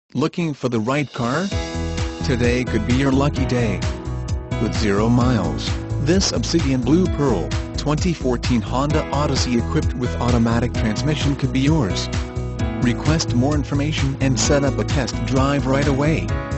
Looking for the right car? Today could be your lucky day. With 0 miles, this Obsidian Blue Pearl 2014 Honda Odyssey equipped with automatic transmission could be yours. Request more information and set up a test drive right away.